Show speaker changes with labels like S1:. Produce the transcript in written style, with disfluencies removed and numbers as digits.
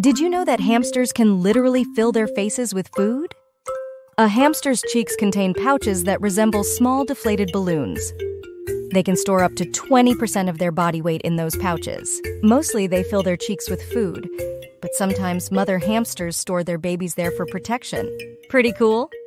S1: Did you know that hamsters can literally fill their faces with food? A hamster's cheeks contain pouches that resemble small deflated balloons. They can store up to 20% of their body weight in those pouches. Mostly they fill their cheeks with food, but sometimes mother hamsters store their babies there for protection. Pretty cool?